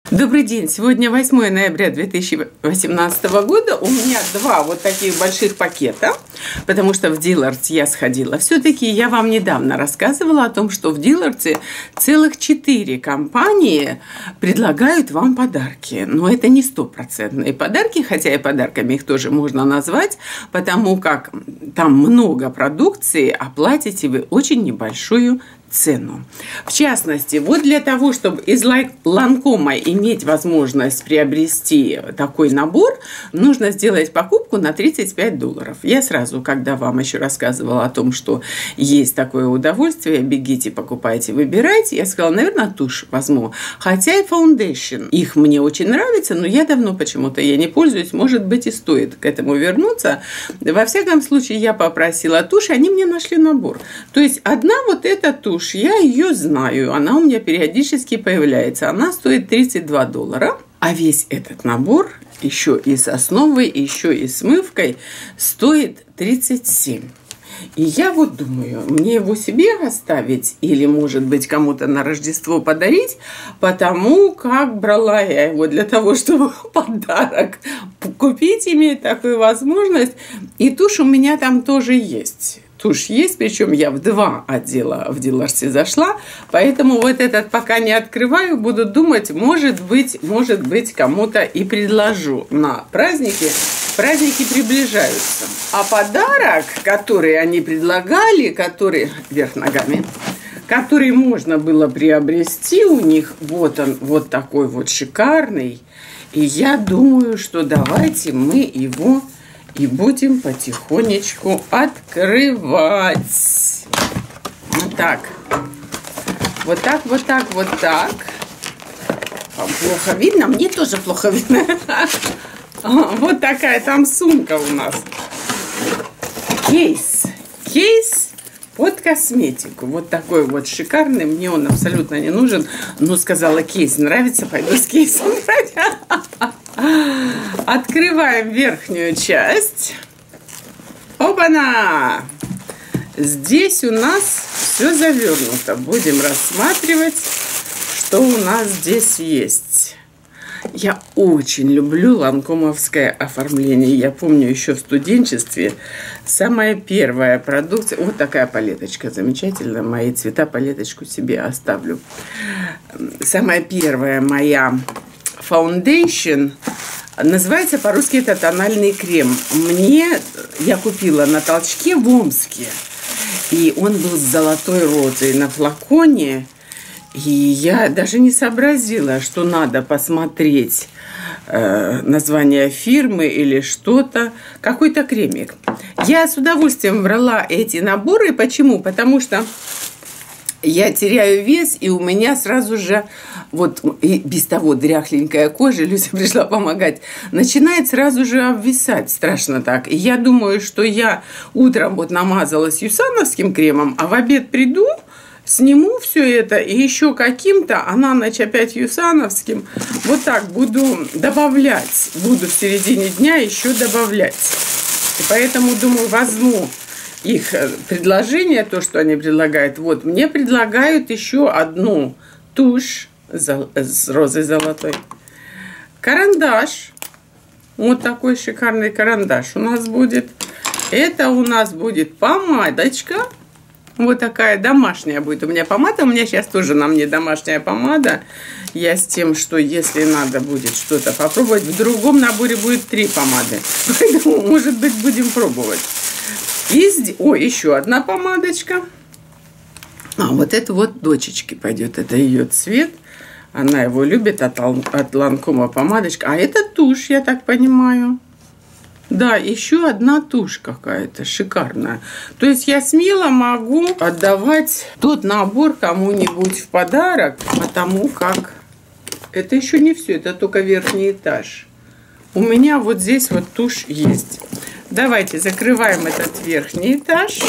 Добрый день! Сегодня 8 ноября 2018 года. У меня два вот таких больших пакета, потому что в Dillard's я сходила. Все-таки я вам недавно рассказывала о том, что в Dillard's целых 4 компании предлагают вам подарки. Но это не стопроцентные подарки, хотя и подарками их тоже можно назвать, потому как там много продукции, а платите вы очень небольшую цену. В частности, вот для того, чтобы из Ланкома иметь возможность приобрести такой набор, нужно сделать покупку на $35. Я сразу, когда вам еще рассказывала о том, что есть такое удовольствие, бегите, покупайте, выбирайте, я сказала, наверное, тушь возьму. Хотя и Foundation, их мне очень нравится, но я давно почему-то не пользуюсь, может быть и стоит к этому вернуться. Во всяком случае, я попросила тушь, они мне нашли набор. То есть одна вот эта тушь, я ее знаю, она у меня периодически появляется. Она стоит $32, а весь этот набор, еще и с основой, еще и с смывкой, стоит $37. И я вот думаю, мне его себе оставить или, может быть, кому-то на Рождество подарить, потому как брала я его для того, чтобы подарок купить, имеет такую возможность. И тушь у меня там тоже есть. Тушь есть, причем я в 2 отдела в Dillard's зашла, поэтому вот этот пока не открываю, буду думать, может быть, кому-то и предложу на праздники. Праздники приближаются. А подарок, который они предлагали, который вверх ногами, который можно было приобрести у них, вот он, вот такой вот шикарный. И я думаю, что давайте мы его и будем потихонечку открывать. Вот так. Вот так, вот так, вот так. Плохо видно? Мне тоже плохо видно. Вот такая там сумка у нас. Кейс. Кейс под косметику. Вот такой вот шикарный. Мне он абсолютно не нужен. Но сказала, кейс нравится, пойду с кейсом брать. Открываем верхнюю часть. Опа-на! Здесь у нас все завернуто. Будем рассматривать, что у нас здесь есть. Я очень люблю ланкомовское оформление. Я помню еще в студенчестве самая первая продукция. Вот такая палеточка замечательная. Мои цвета палеточку себе оставлю. Самая первая моя Foundation. Называется по-русски это тональный крем. Я купила на толчке в Омске. И он был с золотой розой на флаконе. И я даже не сообразила, что надо посмотреть название фирмы или что-то. Какой-то кремик. Я с удовольствием брала эти наборы. Почему? Потому что я теряю вес, и у меня сразу же, вот и без того дряхленькая кожа, Люся пришла помогать, начинает сразу же обвисать, страшно так. И я думаю, что я утром вот намазалась юсановским кремом, а в обед приду, сниму все это и еще каким-то, а на ночь опять юсановским, вот так буду добавлять, буду в середине дня еще добавлять. И поэтому, думаю, возьму их предложение, то, что они предлагают. Вот, мне предлагают еще одну тушь с розой золотой. Карандаш. Вот такой шикарный карандаш у нас будет. Это у нас будет помадочка. Вот такая домашняя будет у меня помада. У меня сейчас тоже на мне домашняя помада. Я с тем, что если надо будет что-то попробовать, в другом наборе будет 3 помады. Поэтому, может быть, будем пробовать. Еще одна помадочка. Вот это вот дочечке пойдет. Это ее цвет. Она его любит от Ланкома помадочка. А это тушь, я так понимаю. Да, еще одна тушь какая-то шикарная. То есть я смело могу отдавать тот набор кому-нибудь в подарок, потому как это еще не все, это только верхний этаж. У меня вот здесь вот тушь есть. Давайте закрываем этот верхний этаж.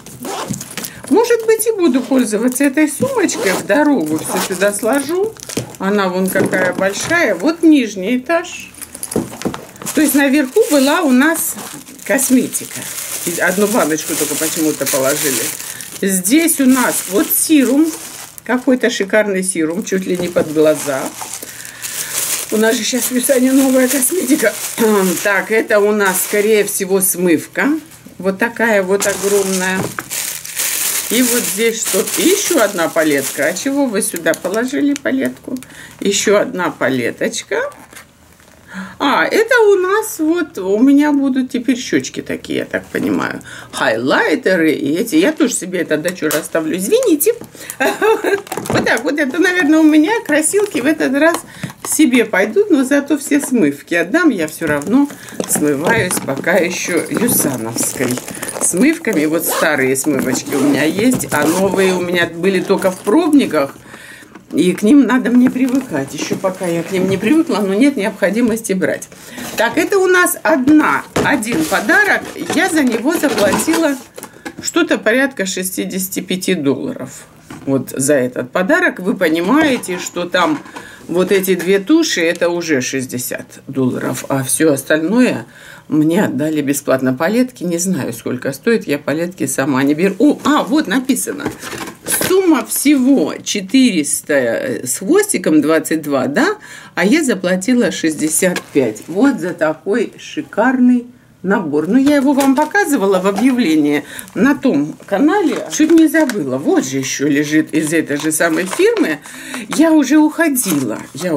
Может быть, и буду пользоваться этой сумочкой в дорогу. Все сюда сложу. Она вон какая большая. Вот нижний этаж. То есть наверху была у нас косметика. Одну баночку только почему-то положили. Здесь у нас вот сирум. Какой-то шикарный сирум, чуть ли не под глаза. У нас же сейчас в Висане новая косметика. Так, это у нас, скорее всего, смывка. Вот такая вот огромная. И вот здесь что-то. Еще одна палетка. А чего вы сюда положили палетку? Еще одна палеточка. А, это у нас вот, у меня будут теперь щечки такие, я так понимаю. Хайлайтеры и эти. Я тоже себе это дочу расставлю. Извините. Вот так вот. Это, наверное, у меня красилки в этот раз себе пойдут, но зато все смывки отдам. Я все равно смываюсь пока еще юсановской смывками. Вот старые смывочки у меня есть, а новые у меня были только в пробниках. И к ним надо мне привыкать. Еще пока я к ним не привыкла, но нет необходимости брать. Так, это у нас один подарок. Я за него заплатила что-то порядка $65. Вот за этот подарок. Вы понимаете, что там вот эти две туши, это уже $60. А все остальное мне отдали бесплатно. Палетки не знаю, сколько стоит. Я палетки сама не беру. Вот написано. Сумма всего 400 с хвостиком 22, да? А я заплатила 65. Вот за такой шикарный набор. Ну, я его вам показывала в объявлении на том канале. Чуть не забыла. Вот же еще лежит из этой же самой фирмы. Я уже уходила.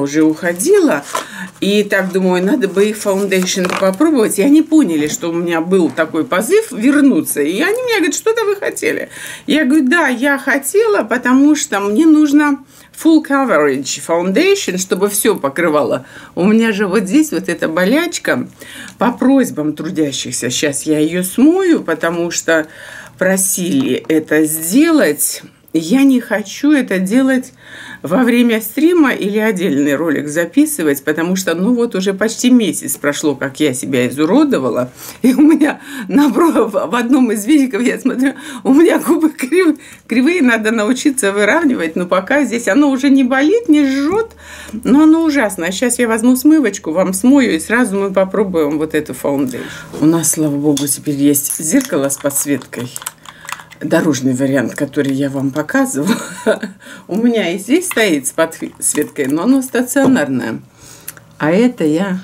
И так думаю, надо бы их фаундейшн попробовать. И они поняли, что у меня был такой позыв вернуться. И они мне говорят, что-то вы хотели. Я говорю, да, я хотела, потому что мне нужно full coverage foundation, чтобы все покрывало. У меня же вот здесь вот эта болячка по просьбам трудящихся. Сейчас я ее смою, потому что просили это сделать. Я не хочу это делать во время стрима или отдельный ролик записывать, потому что, ну вот уже почти месяц прошло, как я себя изуродовала, и у меня в одном из видиков, я смотрю, у меня губы кривые, надо научиться выравнивать, но пока здесь оно уже не болит, не жжет, но оно ужасно. Сейчас я возьму смывочку, вам смою, и сразу мы попробуем вот эту фаундейшн. У нас, слава богу, теперь есть зеркало с подсветкой. Дорожный вариант, который я вам показывала. У меня и здесь стоит с подсветкой, но оно стационарное. А это я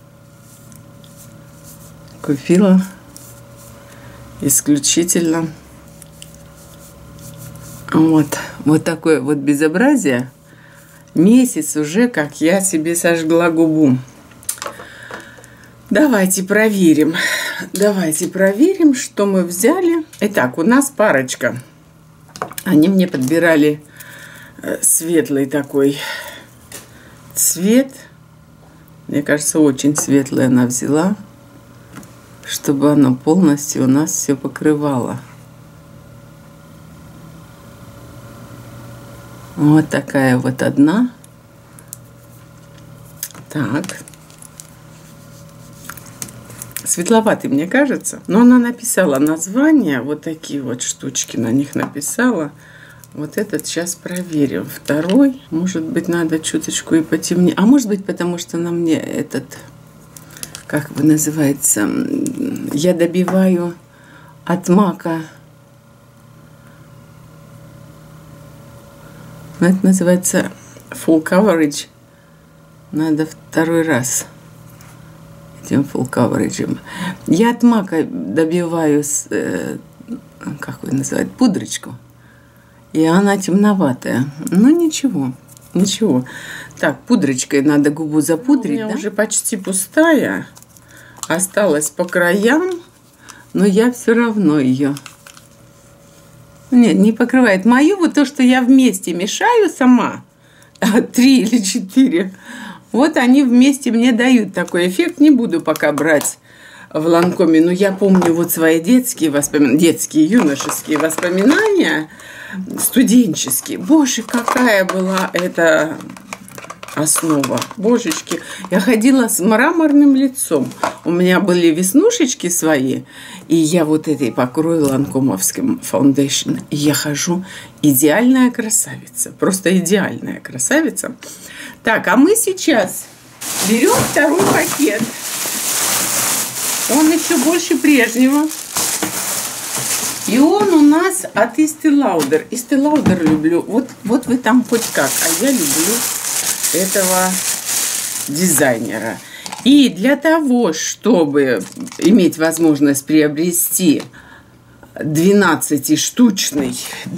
купила исключительно вот такое вот безобразие. Месяц уже, как я себе сожгла губу. Давайте проверим, что мы взяли. Итак, у нас парочка. Они мне подбирали светлый такой цвет. Мне кажется, очень светлый она взяла, чтобы оно полностью у нас все покрывало. Вот такая вот одна. Так. Светловатый, мне кажется. Но она написала название. Вот такие вот штучки на них написала. Вот этот сейчас проверим. Второй. Может быть, надо чуточку и потемнее. А может быть, потому что на мне этот... Как бы называется? Я добиваю от мака. Это называется full coverage. Надо второй раз. Этим full coverage. Я от мака добиваю, как вы называете, пудрочку. И она темноватая. Но ничего. Так, пудрочкой надо губу запудрить. У меня уже почти пустая. Осталась по краям. Но я все равно ее... Нет, не покрывает. Мою вот то, что я вместе мешаю сама. 3 или 4. Вот они вместе мне дают такой эффект. Не буду пока брать в Ланкоме. Но я помню вот свои детские юношеские воспоминания, студенческие. Боже, какая была эта основа. Божечки. Я ходила с мраморным лицом. У меня были веснушечки свои. И я вот этой покрою ланкомовским фаундейшн. И я хожу идеальная красавица. Просто идеальная красавица. Так, а мы сейчас берем второй пакет. Он еще больше прежнего. И он у нас от Estee Lauder. Estee Lauder люблю. Вот вы там хоть как. А я люблю этого дизайнера. И для того, чтобы иметь возможность приобрести 12-штучный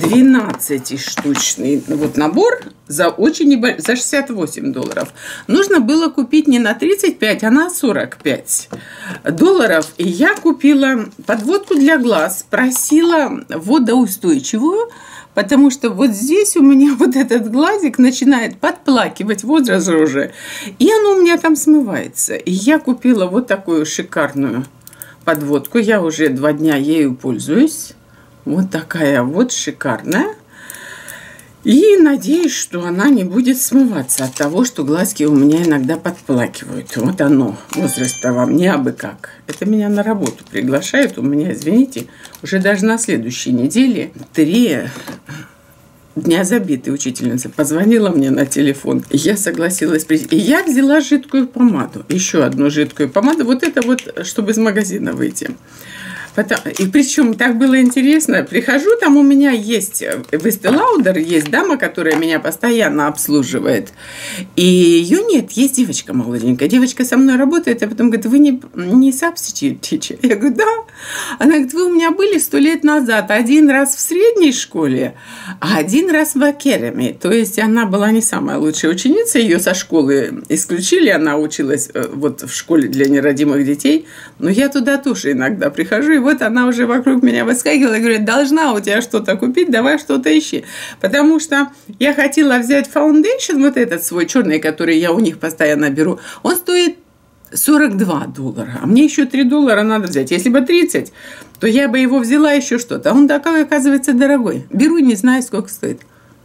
вот набор за очень за $68, нужно было купить не на 35, а на $45. И я купила подводку для глаз, просила водоустойчивую, потому что вот здесь у меня вот этот глазик начинает подплакивать, возраст уже, и оно у меня там смывается. И я купила вот такую шикарную подводку. Я уже 2 дня ею пользуюсь. Вот такая вот шикарная. И надеюсь, что она не будет смываться от того, что глазки у меня иногда подплакивают. Вот оно, возраст-то вам не абы как. Это меня на работу приглашают. У меня, извините, уже даже на следующей неделе 3 дня забиты. Учительница позвонила мне на телефон. Я согласилась прийти. И я взяла жидкую помаду. Еще одну жидкую помаду. Вот это вот, чтобы из магазина выйти. И причем так было интересно. Прихожу, там у меня есть в Estée Lauder есть дама, которая меня постоянно обслуживает. И ее нет, есть девочка молоденькая. Девочка со мной работает, а потом говорит, вы не substitute? Я говорю, да. Она говорит, вы у меня были 100 лет назад. 1 раз в средней школе, а 1 раз в Academy. То есть она была не самая лучшая ученица. Ее со школы исключили. Она училась вот в школе для нерадимых детей. Но я туда тоже иногда прихожу, и вот она уже вокруг меня выскакивала и говорит, должна у тебя что-то купить, давай что-то ищи. Потому что я хотела взять фаундейшн, вот этот свой черный, который я у них постоянно беру, он стоит $42, а мне еще $3 надо взять. Если бы 30, то я бы его взяла еще что-то. А он такой, оказывается, дорогой. Беру, не знаю, сколько стоит.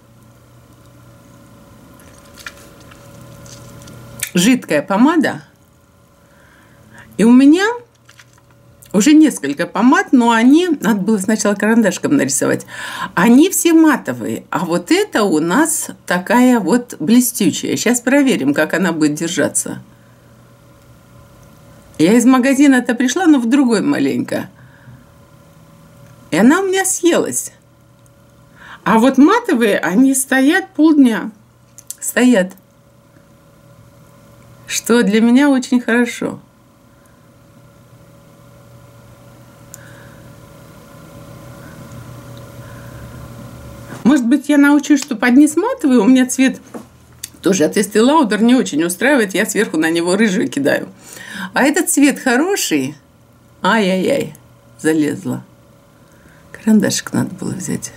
Жидкая помада. И у меня уже несколько помад, но они, надо было сначала карандашком нарисовать, они все матовые, а вот это у нас такая вот блестючая. Сейчас проверим, как она будет держаться. Я из магазина-то пришла, но в другой маленько. И она у меня съелась. А вот матовые, они стоят полдня. Стоят. Что для меня очень хорошо. Может быть, я научусь, что под низ матовый, у меня цвет тоже от Estée Lauder не очень устраивает, я сверху на него рыжий кидаю. А этот цвет хороший. Ай-яй-яй, залезла. Карандашик надо было взять.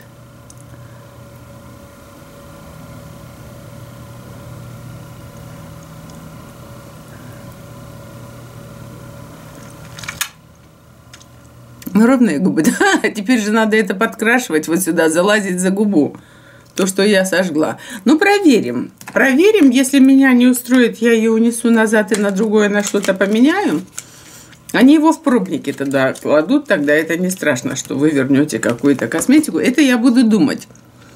Ну, ровные губы, да. Теперь же надо это подкрашивать вот сюда, залазить за губу. То, что я сожгла. Ну, проверим. Проверим, если меня не устроит, я ее унесу назад и на другое на что-то поменяю. Они его в пробники тогда кладут, тогда это не страшно, что вы вернете какую-то косметику. Это я буду думать.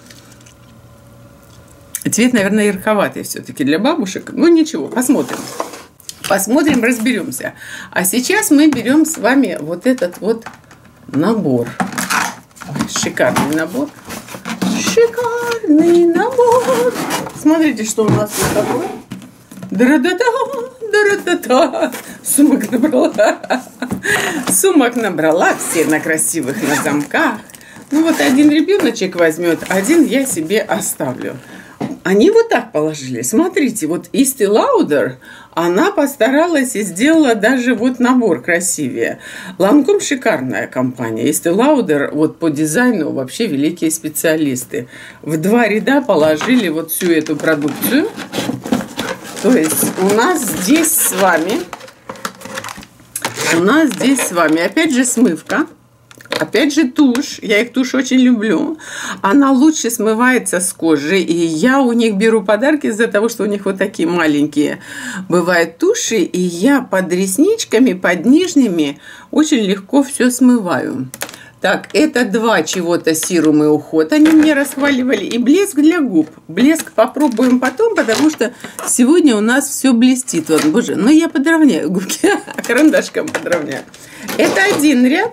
Цвет, наверное, ярковатый все-таки для бабушек. Ну, ничего, посмотрим. Посмотрим, разберемся. А сейчас мы берем с вами вот этот вот набор. Шикарный набор. Шикарный набор. Смотрите, что у нас тут такое. Дра-да-да, дра-да-да. Сумок набрала. Сумок набрала, все на красивых, на замках. Ну вот один ребеночек возьмет, один я себе оставлю. Они вот так положили. Смотрите, вот Estée Lauder, она постаралась и сделала даже вот набор красивее. Lancôme шикарная компания. Estée Lauder вот по дизайну вообще великие специалисты. В 2 ряда положили вот всю эту продукцию. То есть у нас здесь с вами, опять же смывка. Опять же тушь, я их тушь очень люблю, она лучше смывается с кожи, и я у них беру подарки из-за того, что у них вот такие маленькие бывают туши, и я под ресничками, под нижними очень легко все смываю. Так, это 2 чего-то сирумы уход, они мне расхваливали, и блеск для губ. Блеск попробуем потом, потому что сегодня у нас все блестит. Вот, боже, ну я подровняю губки, карандашком подровняю. Это 1 ряд.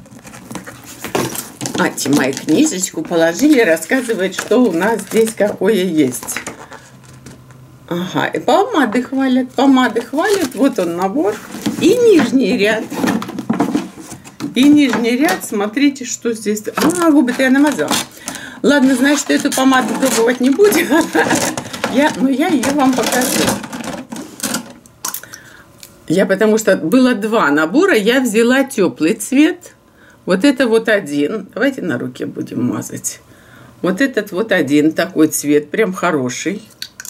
Мои книжечку положили, рассказывает, что у нас здесь какое есть. Ага, и помады хвалят, помады хвалят. Вот он набор. И нижний ряд. И нижний ряд, смотрите, что здесь. А, губы-то я намазала. Ладно, значит, эту помаду пробовать не будем. Но я ее вам покажу. Потому что было два набора, я взяла теплый цвет. Вот это вот один. Давайте на руке будем мазать. Вот этот вот один такой цвет, прям хороший.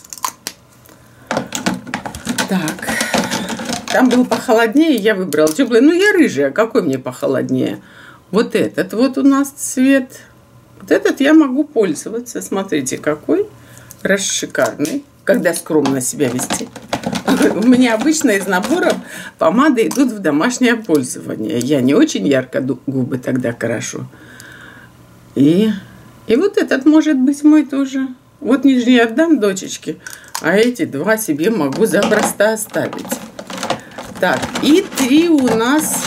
Так. Там был похолоднее, я выбрала теплый. Ну, я рыжая, какой мне похолоднее? Вот этот вот у нас цвет. Вот этот я могу пользоваться. Смотрите, какой. Шикарный. Когда скромно себя вести. У меня обычно из наборов помады идут в домашнее пользование. Я не очень ярко губы тогда крашу. И вот этот может быть мой тоже. Вот нижний отдам дочечке, а эти два себе могу запросто оставить. Так, и три у нас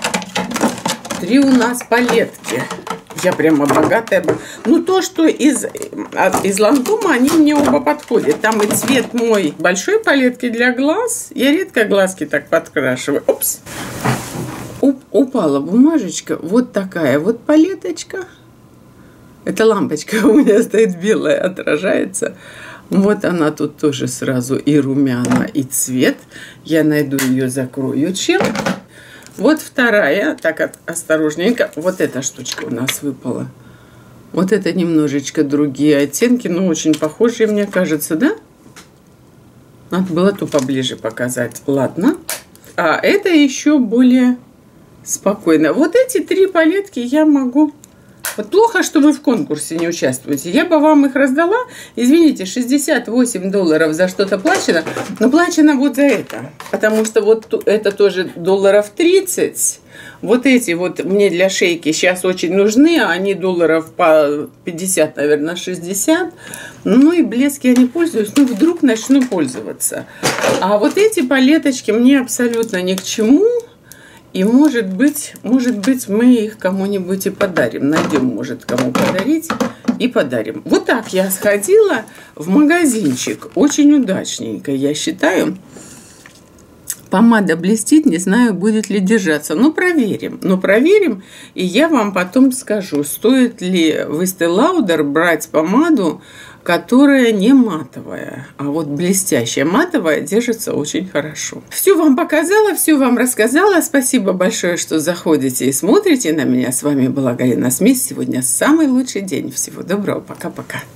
палетки. Я прямо богатая. Ну, то, что из Ланкома, они мне оба подходят. Там и цвет мой большой палетки для глаз. Я редко глазки так подкрашиваю. Опс. Упала бумажечка. Вот такая вот палеточка. Это лампочка у меня стоит белая, отражается. Вот она тут тоже сразу и румяна, и цвет. Я найду ее, закрою чем. Вот вторая, так осторожненько, вот эта штучка у нас выпала. Вот это немножечко другие оттенки, но очень похожие, мне кажется, да? Надо было ту поближе показать. Ладно. А это еще более спокойно. Вот эти три палетки я могу... Вот плохо, что вы в конкурсе не участвуете. Я бы вам их раздала. Извините, $68 за что-то плачено. Но плачено вот за это. Потому что вот это тоже $30. Вот эти вот мне для шейки сейчас очень нужны. А они долларов по 50, наверное, 60. Ну и блески я не пользуюсь. Ну вдруг начну пользоваться. А вот эти палеточки мне абсолютно ни к чему. И, может быть, мы их кому-нибудь и подарим. Найдем, может, кому подарить и подарим. Вот так я сходила в магазинчик. Очень удачненько, я считаю. Помада блестит, не знаю, будет ли держаться. Но проверим. И я вам потом скажу, стоит ли в Estée Lauder брать помаду, которая не матовая, а вот блестящая матовая держится очень хорошо. Все вам показала, все вам рассказала. Спасибо большое, что заходите и смотрите на меня. С вами была Галина Смис. Сегодня самый лучший день. Всего доброго. Пока-пока.